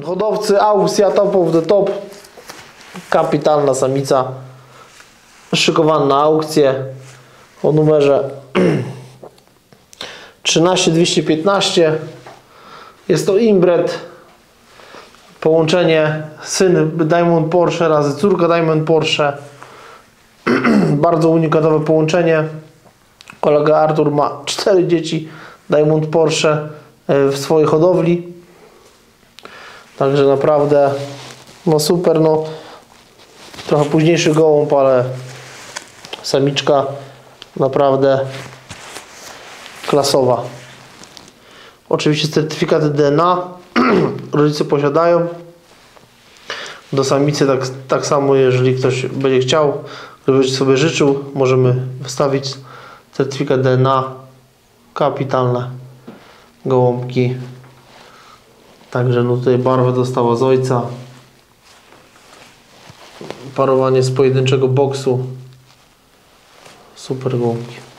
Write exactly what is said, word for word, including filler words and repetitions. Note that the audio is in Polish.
hodowcy, aukcja, top of the top. Kapitalna samica. Szykowana na aukcję o numerze trzynaście dwieście piętnaście. Jest to inbred. Połączenie syn Diamond Porsche razy córka Diamond Porsche. Bardzo unikatowe połączenie. Kolega Artur ma cztery dzieci Diamond Porsche w swojej hodowli. Także naprawdę no super, no trochę późniejszy gołąb, ale samiczka naprawdę klasowa. Oczywiście certyfikaty D N A rodzice posiadają. Do samicy tak, tak samo, jeżeli ktoś będzie chciał, żeby sobie życzył, możemy wystawić certyfikat D N A. Kapitalne gołąbki. Także no tutaj barwę dostała z ojca. Parowanie z pojedynczego boksu. Super gołąbki.